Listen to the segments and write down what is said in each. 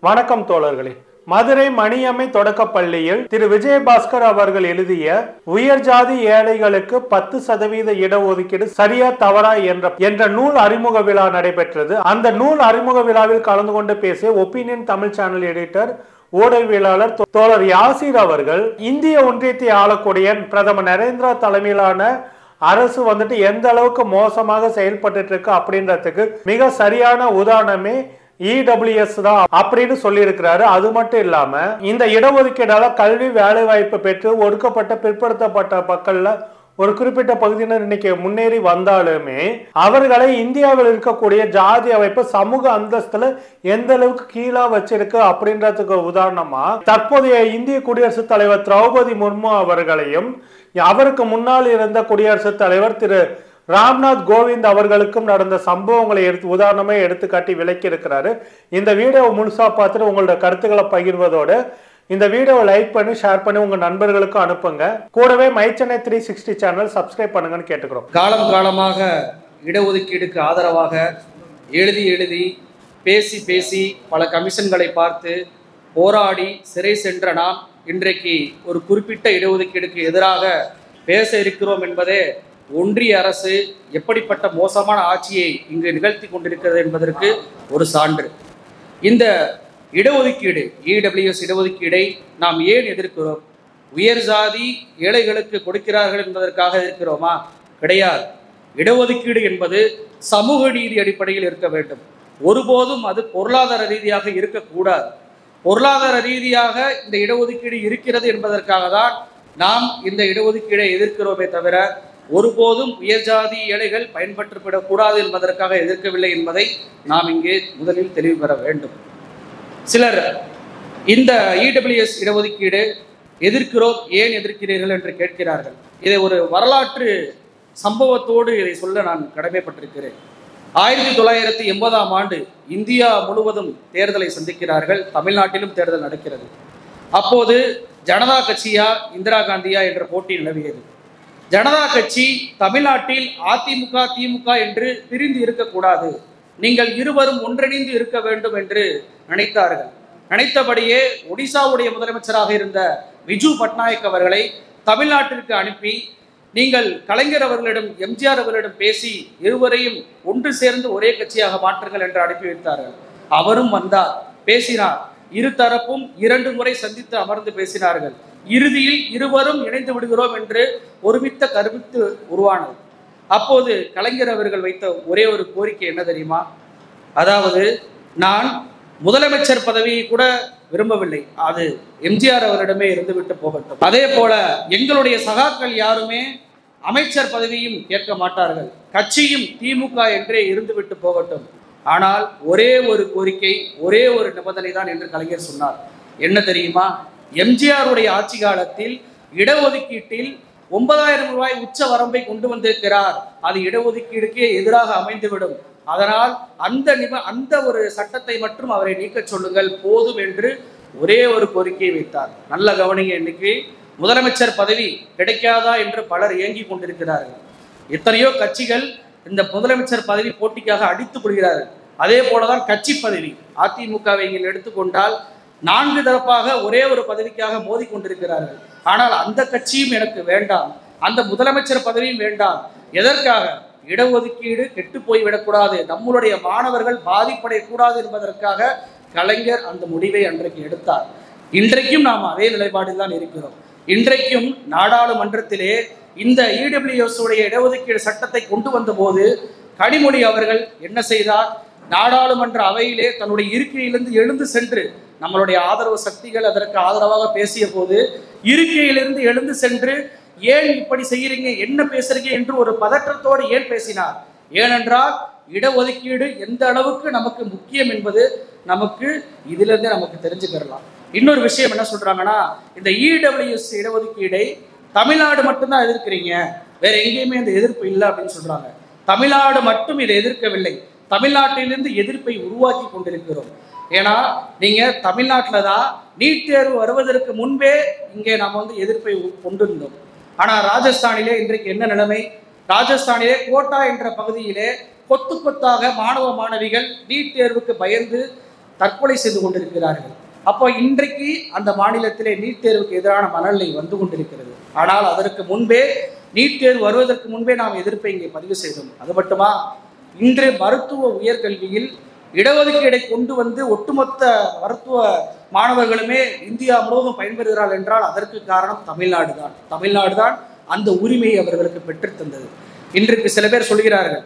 வணக்கம் தோழர்களே. மதுரை மணியம்மை தொடக்கப்பள்ளியில் திரு விஜயபாஸ்கர் அவர்கள் எழுதிய உயர் ஜாதி ஏழைகளுக்கு 10% இடஒதுக்கீடு சரியா தவறா என்ற நூல் அறிமுக விழா நடைபெற்றது. அந்த நூல் அறிமுக விழாவில் கலந்து கொண்டு பேசிய ஒப்பீனியன் தமிழ் சேனல் எடிட்டர் ஊடகவியலாளர் தோழர் யாசிர் அவர்கள் இந்திய ஒன்றியத்தை ஆளக்கூடிய பிரதமர் நரேந்திரா தலைமையிலான அரசு எந்த அளவுக்கு மோசமாக செயல்பட்டு இருக்கு அப்படின்றதுக்கு மிக சரியான உதாரணமே EWS தான் அப்படின்னு சொல்லி இருக்கிறாரு. அது மட்டும் இல்லாம இந்த இடஒதுக்கீடால கல்வி வேலை வாய்ப்பு பெற்று ஒடுக்கப்பட்ட பிற்படுத்தப்பட்ட மக்கள்ல ஒரு குறிப்பிட்ட பகுதியினர் இன்னைக்கு முன்னேறி வந்தாலுமே அவர்களை இந்தியாவில் இருக்கக்கூடிய ஜாதி அமைப்பு சமூக அந்தஸ்துல எந்த அளவுக்கு கீழா வச்சிருக்கு அப்படின்றதுக்கு உதாரணமா தற்போதைய இந்திய குடியரசுத் தலைவர் திரௌபதி முர்மு அவர்களையும் அவருக்கு முன்னால் இருந்த குடியரசுத் தலைவர் திரு ராம்நாத் கோவிந்த் அவர்களுக்கும் நடந்த சம்பவங்களை உதாரணமே எடுத்துக்காட்டி விளக்கி இருக்கிறாரு. இந்த வீடியோவை முழுசா பார்த்துட்டு உங்களோட கருத்துக்களை பகிர்வதோடு இந்த வீடியோவை லைக் பண்ணி ஷேர் பண்ணி உங்க நண்பர்களுக்கும் அனுப்புங்க. கூடவே மை சென்னை 360 சேனல் சப்ஸ்கிரைப் பண்ணுங்கன்னு கேட்டுக்கிறோம். காலம் காலமாக இடஒதுக்கீடுக்கு ஆதரவாக எழுதி பேசி பல கமிஷன்களை பார்த்து போராடி சிறை சென்ற நாம் இன்றைக்கு ஒரு குறிப்பிட்ட இடஒதுக்கீடுக்கு எதிராக பேச இருக்கிறோம் என்பதே ஒன்றிய அரசு எப்படிப்பட்ட மோசமான ஆட்சியை இங்கு நிகழ்த்தி கொண்டிருக்கிறது என்பதற்கு ஒரு சான்று. இந்த இடஒதுக்கீடு EWS இடஒதுக்கீடை நாம் ஏன் எதிர்க்கிறோம்? உயர் ஜாதி ஏழைகளுக்கு கொடுக்கிறார்கள் என்பதற்காக இருக்கிறோமா? கிடையாது. இடஒதுக்கீடு என்பது சமூக நீதி அடிப்படையில் இருக்க வேண்டும். ஒருபோதும் அது பொருளாதார ரீதியாக இருக்கக்கூடாது. பொருளாதார ரீதியாக இந்த இடஒதுக்கீடு இருக்கிறது என்பதற்காக தான் நாம் இந்த இடஒதுக்கீடை எதிர்க்கிறோமே தவிர ஒருபோதும் உயர்ஜாதி ஏழைகள் பயன்படுத்தப்படக்கூடாது என்பதற்காக எதிர்க்கவில்லை என்பதை நாம் இங்கே முதலில் தெளிவு பெற வேண்டும். சிலர் இந்த EWS இடஒதுக்கீடு எதிர்க்கிறோம், ஏன் எதிர்க்கிறீர்கள் என்று கேட்கிறார்கள். இதை ஒரு வரலாற்று சம்பவத்தோடு இதை சொல்ல நான் கடமைப்பட்டிருக்கிறேன். 1980ஆம் ஆண்டு இந்தியா முழுவதும் தேர்தலை சந்திக்கிறார்கள். தமிழ்நாட்டிலும் தேர்தல் நடக்கிறது. அப்போது ஜனதா கட்சியா இந்திரா காந்தியா என்ற போட்டி நிலவியது. ஜனதா கட்சி தமிழ்நாட்டில் அதிமுக திமுக என்று பிரிந்து இருக்கக்கூடாது, நீங்கள் இருவரும் ஒன்றிணைந்து இருக்க வேண்டும் என்று நினைத்தார்கள். நினைத்தபடியே ஒடிசாவுடைய முதலமைச்சராக இருந்த விஜு பட்நாயக் அவர்களை தமிழ்நாட்டிற்கு அனுப்பி நீங்கள் கலைஞர் அவர்களிடம் எம்ஜிஆர் அவர்களிடம் பேசி இருவரையும் ஒன்று சேர்ந்து ஒரே கட்சியாக மாற்றுங்கள் என்று அனுப்பி வைத்தார்கள். அவரும் வந்தார், பேசினார். இரு தரப்பும் 2 முறை சந்தித்து அமர்ந்து பேசினார்கள். இறுதியில் இருவரும் இணைந்து விடுகிறோம் என்று ஒருமித்த கருத்து உருவானது. அப்போது கலைஞர் அவர்கள் வைத்த ஒரே ஒரு கோரிக்கை என்ன தெரியுமா? அதாவது, நான் முதலமைச்சர் பதவியை கூட விரும்பவில்லை, அது எம்ஜிஆர் அவரிடமே இருந்துவிட்டு போகட்டும். அதே போல எங்களுடைய சகாக்கள் யாருமே அமைச்சர் பதவியும் கேட்க மாட்டார்கள், கட்சியும் திமுக என்றே இருந்துவிட்டு போகட்டும். ஆனால் ஒரே ஒரு கோரிக்கை, ஒரே ஒரு நிபந்தனை தான் என்று கலைஞர் சொன்னார். என்ன தெரியுமா? எம்ஜிஆருடைய ஆட்சி காலத்தில் இடஒதுக்கீட்டில் 9000 ரூபாய் உச்ச வரம்பை கொண்டு வந்திருக்கிறார், அது இடஒதுக்கீடுக்கே எதிராக அமைந்துவிடும். அதனால் அந்த ஒரு சட்டத்தை மட்டும் அவரை நீக்க சொல்லுங்கள் போதும் என்று ஒரே ஒரு கோரிக்கையை வைத்தார். நல்ல கவனிங்க, இன்னைக்கு முதலமைச்சர் பதவி கிடைக்காதா என்று பலர் ஏங்கி கொண்டிருக்கிறார்கள். எத்தனையோ கட்சிகள் இந்த முதலமைச்சர் பதவி போட்டிக்காக அடித்துக் கொள்கிறார்கள். அதே போலதான் கட்சி பதவி. அதிமுகவை நீங்கள் எடுத்துக்கொண்டால் 4 தரப்பாக ஒரே ஒரு பதவிக்காக மோதி கொண்டிருக்கிறார்கள். ஆனால் அந்த கட்சியும் எனக்கு வேண்டாம், அந்த முதலமைச்சர் பதவியும் வேண்டாம். எதற்காக? இடஒதுக்கீடு கெட்டு போய்விடக்கூடாது, நம்மளுடைய மாணவர்கள் பாதிப்படையக்கூடாது என்பதற்காக கலைஞர் அந்த முடிவை அன்றைக்கு எடுத்தார். இன்றைக்கும் நாம் அதே நிலைப்பாடில் தான் இருக்கிறோம். இன்றைக்கும் நாடாளுமன்றத்திலே இந்த EWS உடைய இடஒதுக்கீடு சட்டத்தை கொண்டு வந்த போது கனிமொழி அவர்கள் என்ன செய்தார்? நாடாளுமன்ற அவையிலே தன்னுடைய இருக்கையிலிருந்து எழுந்து சென்று, நம்மளுடைய ஆதரவு சக்திகள் அதற்கு ஆதரவாக பேசிய போது இருக்கையிலிருந்து எழுந்து சென்று, ஏன் இப்படி செய்யறீங்க, என்ன பேசுறீங்க என்று ஒரு பதற்றத்தோடு ஏன் பேசினார்? ஏனென்றால் இடஒதுக்கீடு எந்த அளவுக்கு நமக்கு முக்கியம் என்பது நமக்கு இதிலிருந்தே நமக்கு தெரிஞ்சுக்கலாம். இன்னொரு விஷயம் என்ன சொல்றாங்கன்னா, இந்த EWS இடஒதுக்கீடை தமிழ்நாடு மட்டும்தான் எதிர்க்கிறீங்க, வேற எங்கேயுமே இந்த எதிர்ப்பு இல்லை அப்படின்னு சொல்றாங்க. தமிழ்நாடு மட்டும் இதை எதிர்க்கவில்லை, தமிழ்நாட்டிலிருந்து எதிர்ப்பை உருவாக்கி கொண்டிருக்கிறோம். ஏன்னா நீங்க தமிழ்நாட்டில் தான் நீட் தேர்வு வருவதற்கு முன்பே இங்கே நாம் எதிர்ப்பை கொண்டிருந்தோம். ஆனால் ராஜஸ்தானிலே இன்றைக்கு என்ன நிலைமை? ராஜஸ்தானிலே கோட்டா என்ற பகுதியிலே கொத்து கொத்தாக மாணவ மாணவிகள் நீட் தேர்வுக்கு பயந்து தற்கொலை செய்து கொண்டிருக்கிறார்கள். அப்போ இன்றைக்கு அந்த மாநிலத்திலே நீட் தேர்வுக்கு எதிரான மனநிலை வந்து கொண்டிருக்கிறது. ஆனால் அதற்கு முன்பே நீட் தேர்வு வருவதற்கு முன்பே நாம் எதிர்ப்பை இங்கே பதிவு செய்தோம். அது மட்டுமா, இன்று மருத்துவ உயர்கல்வியில் இடஒதுக்கீடை கொண்டு வந்து ஒட்டுமொத்த மருத்துவ மாணவர்களுமே இந்தியா முழுவதும் பயன்பெறுகிறார்கள் என்றால் அதற்கு காரணம் தமிழ்நாடு தான் அந்த உரிமையை அவர்களுக்கு பெற்றுத்தந்தது. இன்றைக்கு சில பேர் சொல்கிறார்கள்,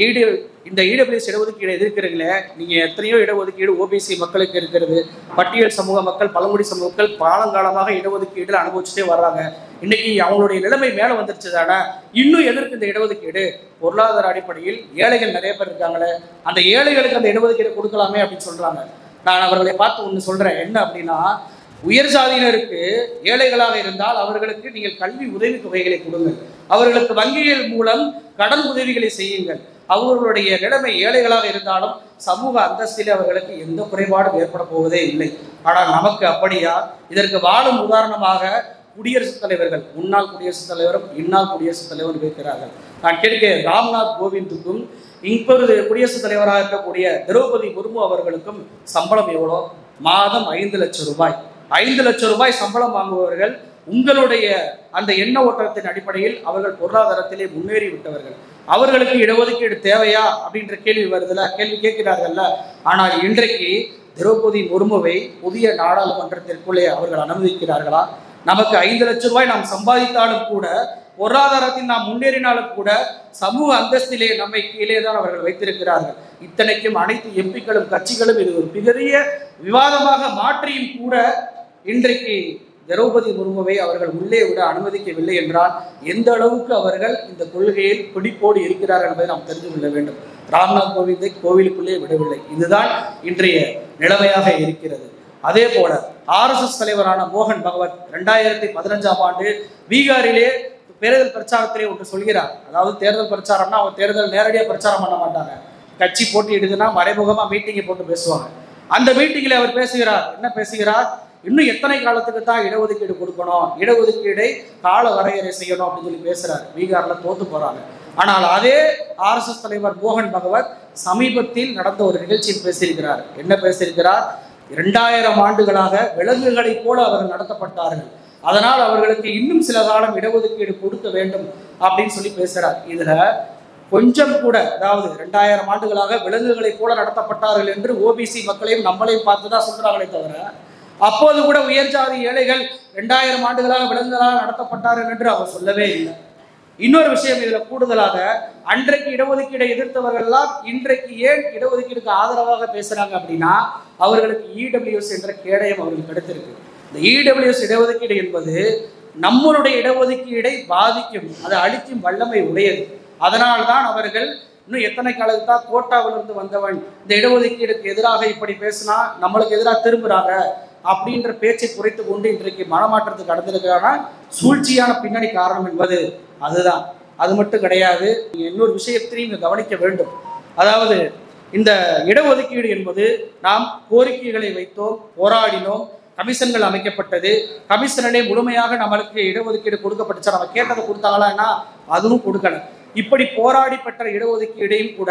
இந்த இடபிள்யூஎஸ் இடஒதுக்கீடு எதிர்க்கிறீங்களே, நீங்க எத்தனையோ இடஒதுக்கீடு ஓபிசி மக்களுக்கு இருக்கிறது, பட்டியல் சமூக மக்கள், பழங்குடி சமூக மக்கள் காலங்காலமாக இடஒதுக்கீடு அனுபவிச்சுட்டே வர்றாங்க. இன்னைக்கு அவங்களுடைய நிலைமை மேல வந்துருச்சு தானே, இன்னும் எதற்கு இந்த இடஒதுக்கீடு? பொருளாதார அடிப்படையில் ஏழைகள் நிறைய பேர் இருக்காங்களே, அந்த ஏழைகளுக்கு அந்த இடஒதுக்கீடு கொடுக்கலாமே அப்படின்னு சொல்றாங்க. நான் அவர்களை பார்த்து ஒன்று சொல்றேன், என்ன அப்படின்னா, உயர் சாதியினருக்கு ஏழைகளாக இருந்தால் அவர்களுக்கு நீங்கள் கல்வி உதவி தொகைகளை கொடுங்கள், அவர்களுக்கு வங்கிகள் மூலம் கடன் உதவிகளை செய்யுங்கள். அவர்களுடைய நிலைமை ஏழைகளாக இருந்தாலும் சமூக அந்தஸ்திலே அவர்களுக்கு எந்த குறைபாடும் ஏற்பட போவதே இல்லை. ஆனால் நமக்கு அப்படியா? இதற்கு வாழும் உதாரணமாக குடியரசுத் தலைவர்கள், முன்னாள் குடியரசுத் தலைவரும் இந்நாள் குடியரசுத் தலைவரும் இருக்கிறார்கள். நான் கேட்கிறேன், ராம்நாத் கோவிந்துக்கும் இப்பொழுது குடியரசுத் தலைவராக இருக்கக்கூடிய திரௌபதி முர்மு அவர்களுக்கும் சம்பளம் எவ்வளோ? மாதம் 5 லட்சம் ரூபாய். 5 லட்சம் ரூபாய் சம்பளம் வாங்குபவர்கள் உங்களுடைய அந்த எண்ண ஓட்டத்தின் அடிப்படையில் அவர்கள் பொருளாதாரத்திலே முன்னேறி விட்டவர்கள். அவர்களுக்கு இடஒதுக்கீடு தேவையா அப்படின்ற கேள்வி வருதுல, கேள்வி கேட்கிறார்கள்ல. ஆனால் இன்றைக்கு திரௌபதி முர்முவை புதிய நாடாளுமன்றத்திற்குள்ளே அவர்கள் அனுமதிக்கிறார்களா? நமக்கு 5 லட்சம் ரூபாய் நாம் சம்பாதித்தாலும் கூட, பொருளாதாரத்தில் நாம் முன்னேறினாலும் கூட, சமூக அந்தஸ்திலே நம்மை கீழே தான் அவர்கள் வைத்திருக்கிறார்கள். இத்தனைக்கும் அனைத்து எம்பிக்களும் கட்சிகளும் இது ஒரு பெரிய விவாதமாக மாற்றியும் கூட இன்றைக்கு திரௌபதி முர்முவை அவர்கள் உள்ளே விட அனுமதிக்கவில்லை என்றால் எந்த அளவுக்கு அவர்கள் இந்த கொள்கையில் பிடிப்போடு இருக்கிறார்கள் என்பதை நாம் தெரிந்து கொள்ள வேண்டும். ராம்நாத் கோவிந்தை கோவிலுக்குள்ளே விடவில்லை. இதுதான் இன்றைய நிலைமையாக இருக்கிறது. அதே போல RSS தலைவரான மோகன் பகவத் 2015ஆம் ஆண்டு பீகாரிலே தேர்தல் பிரச்சாரத்திலே ஒன்று சொல்கிறார். அதாவது தேர்தல் பிரச்சாரம்னா அவங்க தேர்தல் நேரடியாக பிரச்சாரம் பண்ண மாட்டாங்க, கட்சி போட்டியிடுதுன்னா மறைமுகமாக மீட்டிங்கை போட்டு பேசுவாங்க. அந்த மீட்டிங்கில் அவர் பேசுகிறார். என்ன பேசுகிறார்? இன்னும் எத்தனை காலத்துக்கு தான் இடஒதுக்கீடு கொடுக்கணும், இடஒதுக்கீடை கால வரையறை செய்யணும் அப்படின்னு சொல்லி பேசுறாரு. பீகார்ல தோத்து போறாங்க. ஆனால் அதே RSS தலைவர் மோகன் பகவத் சமீபத்தில் நடந்த ஒரு நிகழ்ச்சியில் பேசியிருக்கிறார். என்ன பேசியிருக்கிறார்? 2000 ஆண்டுகளாக விலங்குகளை போல அவர்கள் நடத்தப்பட்டார்கள், அதனால் அவர்களுக்கு இன்னும் சில காலம் இடஒதுக்கீடு கொடுக்க வேண்டும் அப்படின்னு சொல்லி பேசுறார். இதுல கொஞ்சம் கூட, அதாவது 2000 ஆண்டுகளாக விலங்குகளை போல நடத்தப்பட்டார்கள் என்று ஓபிசி மக்களையும் நம்மளையும் பார்த்துதான் சொல்றாங்களே தவிர, அப்போது கூட உயர்ஜாதி ஏழைகள் 2000 ஆண்டுகளாக விலங்குகளாக நடத்தப்பட்டார்கள் என்று அவர் சொல்லவே இல்லை. இன்னொரு விஷயம் இதுல கூடுதலாக, அன்றைக்கு இடஒதுக்கீடை எதிர்த்தவர்கள் எல்லாம் இன்றைக்கு ஏன் இடஒதுக்கீடுக்கு ஆதரவாக பேசுறாங்க அப்படின்னா, அவர்களுக்கு இடபிள்யூஎஸ் என்ற கேடயம் அவர்களுக்கு கிடைத்திருக்கு. இந்த இடபிள்யூஎஸ் இடஒதுக்கீடு என்பது நம்மளுடைய இடஒதுக்கீடை பாதிக்கும், அதை அழிக்கும் வல்லமை உடையது. அதனால்தான் அவர்கள் இன்னும் எத்தனை காலத்தா கோட்டாவிலிருந்து வந்தவன் இந்த இடஒதுக்கீடுக்கு எதிராக இப்படி பேசினா நம்மளுக்கு எதிராக திரும்புறாங்க அப்படின்ற பேச்சை குறைத்து கொண்டு இன்றைக்கு மனமாற்றத்துக்கு கடந்திருக்கிறான சூழ்ச்சியான பின்னணி காரணம் என்பது அதுதான். அது மட்டும் கிடையாது, இன்னொரு விஷயத்தையும் இங்க கவனிக்க வேண்டும். அதாவது இந்த இடஒதுக்கீடு என்பது நாம் கோரிக்கைகளை வைத்தோம், போராடினோம், கமிஷன்கள் அமைக்கப்பட்டது. கமிஷனே முழுமையாக நம்மளுக்கு இடஒதுக்கீடு கொடுக்கப்பட்டுச்சா, நம்ம கேட்டதை கொடுத்தாங்களான்னா அதுவும் கொடுக்கல. இப்படி போராடி பெற்ற இடஒதுக்கீடையும் கூட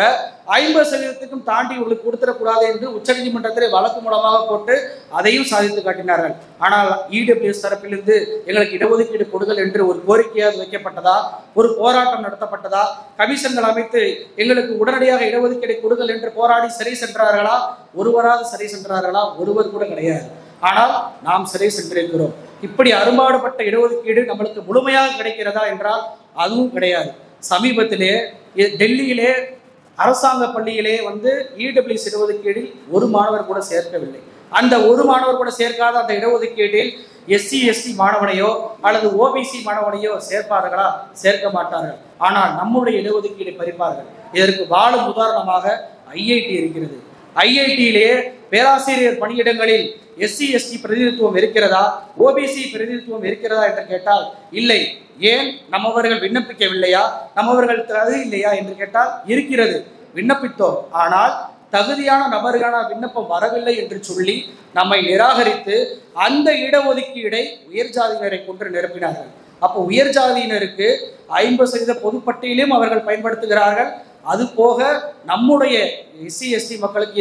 50% தாண்டி உங்களுக்கு கொடுத்துடக்கூடாது என்று உச்சநீதிமன்றத்தில் வழக்கு மூலமாக போட்டு அதையும் சாதித்து காட்டினார்கள். ஆனால் இடபிள்யூஎஸ் தரப்பிலிருந்து எங்களுக்கு இடஒதுக்கீடு கொடுங்கள் என்று ஒரு கோரிக்கையாக வைக்கப்பட்டதா, ஒரு போராட்டம் நடத்தப்பட்டதா, கமிஷன்கள் அமைத்து எங்களுக்கு உடனடியாக இடஒதுக்கீடை கொடுங்கள் என்று போராடி சிறை சென்றார்களா? ஒருவராது சிறை சென்றார்களா? ஒருவர் கூட கிடையாது. ஆனால் நாம் சிறை சென்றிருக்கிறோம். இப்படி அரும்பாடுபட்ட இடஒதுக்கீடு நம்மளுக்கு முழுமையாக கிடைக்கிறதா என்றால் அதுவும் கிடையாது. சமீபத்திலே டெல்லியிலே அரசாங்க பள்ளியிலே இடபிள்யூஎஸ் இடஒதுக்கீடில் ஒரு மாணவர் கூட சேர்க்கவில்லை. அந்த ஒரு மாணவர் கூட சேர்க்காத அந்த இடஒதுக்கீட்டில் SC ST மாணவனையோ அல்லது OBC மாணவனையோ சேர்ப்பார்களா? சேர்க்க மாட்டார்கள். ஆனால் நம்முடைய இடஒதுக்கீடை பறிப்பார்கள். இதற்கு வாழும் உதாரணமாக IIT இருக்கிறது. IIT-யிலே பேராசிரியர் பணியிடங்களில் SC ST பிரதிநிதித்துவம் இருக்கிறதா, OBC பிரதிநிதித்துவம் இருக்கிறதா என்று கேட்டால் இல்லை. ஏன்? நம்மவர்கள் விண்ணப்பிக்கவில்லையா, நம்மவர்கள் தகுதி இல்லையா என்று கேட்டால் இருக்கிறது, விண்ணப்பித்தோம். ஆனால் தகுதியான நபர்களான விண்ணப்பம் வரவில்லை என்று சொல்லி நம்மை நிராகரித்து அந்த இடஒதுக்கீடை உயர் ஜாதியினரை கொண்டு நிரப்பினார்கள். அப்போ உயர் ஜாதியினருக்கு 50% பொதுப்பட்டியலையும் அவர்கள் பயன்படுத்துகிறார்கள், அது போக நம்முடைய எஸ்சி எஸ்டி மக்களுக்கு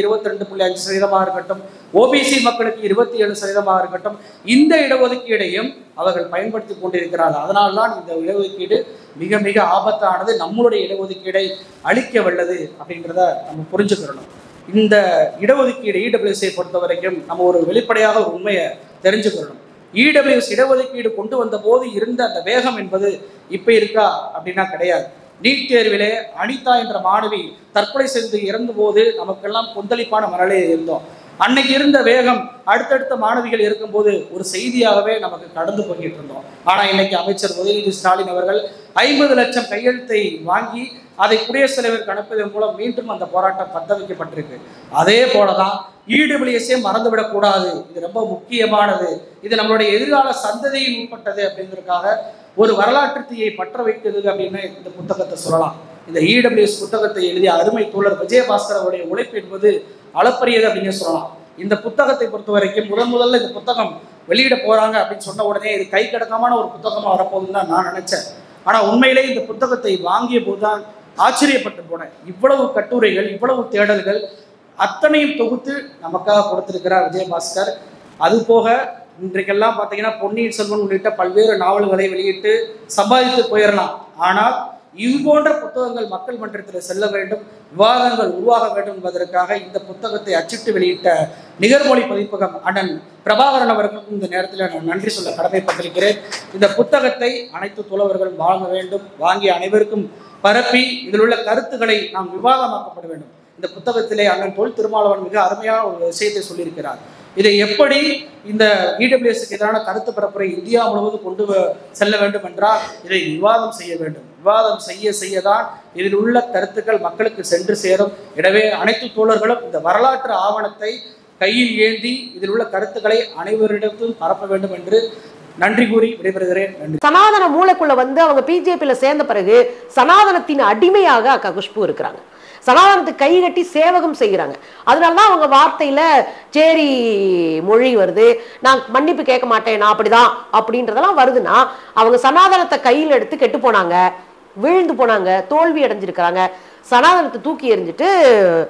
22.5% இருக்கட்டும், ஓபிசி மக்களுக்கு 27% இருக்கட்டும், இந்த இடஒதுக்கீடையும் அவர்கள் பயன்படுத்தி கொண்டிருக்கிறார்கள். அதனால்தான் இந்த இடஒதுக்கீடு மிக மிக ஆபத்தானது, நம்மளுடைய இடஒதுக்கீடை அழிக்க வல்லது அப்படின்றத நம்ம புரிஞ்சுக்கிறணும். இந்த இடஒதுக்கீடு இடபிள்யூஎஸ்ஐ பொறுத்த வரைக்கும் நம்ம ஒரு வெளிப்படையாக ஒரு உண்மையை தெரிஞ்சுக்கிறணும். இடபிள்யூஎஸ் இடஒதுக்கீடு கொண்டு வந்த போது இருந்த அந்த வேகம் என்பது இப்போ இருக்கா அப்படின்னா கிடையாது. நீட் தேர்விலே அனிதா என்ற மாணவி தற்கொலை செய்து இறந்த போது நமக்கெல்லாம் கொந்தளிப்பான மனநிலையில் இருந்தோம். அன்னைக்கு இருந்த வேகம் அடுத்தடுத்த மாணவிகள் இருக்கும்போது ஒரு செய்தியாகவே நமக்கு கடந்து போய்கிட்டு இருந்தோம். ஆனால் இன்னைக்கு அமைச்சர் உதயநிதி ஸ்டாலின் அவர்கள் 50 லட்சம் கையெழுத்தை வாங்கி அதை குடியரசுத் தலைவருக்கு அனுப்புவதன் மூலம் மீண்டும் அந்த போராட்டம் பத்த வைக்கப்பட்டிருக்கு. அதே போலதான் இடபிள்யூஎஸ்ஐ மறந்துவிடக்கூடாது, இது ரொம்ப முக்கியமானது, இது நம்மளுடைய எதிர்கால சந்ததியில் உட்பட்டது அப்படிங்கிறதுக்காக ஒரு வரலாற்று தீயை பற்ற வைக்கிறது அப்படின்னு இந்த புத்தகத்தை சொல்லலாம். இந்த இடபிள்யூஎஸ் புத்தகத்தை எழுதிய அருமை தோழர் விஜயபாஸ்கர் அவருடைய உழைப்பு என்பது அளப்பரியது அப்படின்னு சொல்லலாம். இந்த புத்தகத்தை பொறுத்த வரைக்கும் முதல்ல இந்த புத்தகம் வெளியிட போறாங்க அப்படின்னு சொன்ன உடனே இது கை கடக்கமான ஒரு புத்தகமா வரப்போகுதுன்னு தான் நான் நினைச்சேன். ஆனா உண்மையிலே இந்த புத்தகத்தை வாங்கிய போதுதான் ஆச்சரியப்பட்டு போனேன். இவ்வளவு கட்டுரைகள், இவ்வளவு தேடல்கள் அத்தனையும் தொகுத்து நமக்காக கொடுத்திருக்கிறார் விஜயபாஸ்கர். அது போக இன்றைக்கெல்லாம் பார்த்தீங்கன்னா பொன்னியின் செல்வன் உள்ளிட்ட பல்வேறு நாவல்களை வெளியிட்டு சம்பாதித்து போயிடலாம். ஆனால் இது போன்ற புத்தகங்கள் மக்கள் மன்றத்தில் செல்ல வேண்டும், விவாதங்கள் உருவாக வேண்டும் என்பதற்காக இந்த புத்தகத்தை அச்சிட்டு வெளியிட்ட நிகர்மொழி பதிப்பகம் அண்ணன் பிரபாகரன் அவர்களுக்கும் இந்த நேரத்தில் நான் நன்றி சொல்ல கடமைப்பட்டிருக்கிறேன். இந்த புத்தகத்தை அனைத்து தோழர்களும் வாங்க வேண்டும், வாங்கி அனைவருக்கும் பரப்பி இதில் உள்ள கருத்துக்களை நாம் விவாதமாக்கப்பட வேண்டும். இந்த புத்தகத்திலே அண்ணன் தொல் திருமாவளவன் மிக அருமையான ஒரு விஷயத்தை சொல்லியிருக்கிறார். இதை எப்படி இந்த இடபிள்யூஎஸ்க்கு எதிரான கருத்து பரப்புரை இந்தியா முழுவதும் கொண்டு செல்ல வேண்டும் என்றால் இதை விவாதம் செய்ய வேண்டும். விவாதம் செய்யதான் இதில் உள்ள கருத்துக்கள் மக்களுக்கு சென்று சேரும். எனவே அனைத்து தோழர்களும் இந்த வரலாற்று ஆவணத்தை கையில் ஏந்தி இதில் உள்ள கருத்துக்களை அனைவரிடத்தும் பரப்ப வேண்டும் என்று நன்றி கூறி விடைபெறுகிறேன். நன்றி. சனாதன மூளைக்குள்ள அவங்க பிஜேபியில சேர்ந்த பிறகு சனாதனத்தின் அடிமையாக அக்கா குஷ்பு இருக்கிறாங்க. சனாதனத்துக்கு கை கட்டி சேவகம் செய்கிறாங்க. அதனாலதான் அவங்க வார்த்தையில சேரி மொழி வருது, நான் மன்னிப்பு கேட்க மாட்டேன், நான் அப்படிதான் அப்படின்றதெல்லாம் வருதுன்னா அவங்க சனாதனத்தை கையில் எடுத்து கெட்டு போனாங்க, விழுந்து போனாங்க, தோல்வி அடைஞ்சிருக்கிறாங்க. சனாதனத்தை தூக்கி எறிஞ்சிட்டு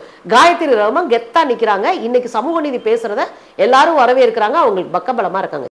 காயத்ரி ரகுமான் கெத்தா நிக்கிறாங்க. இன்னைக்கு சமூக நீதி பேசுறத எல்லாரும் வரவேற்கிறாங்க. அவங்களுக்கு பக்கபலமா இருக்காங்க.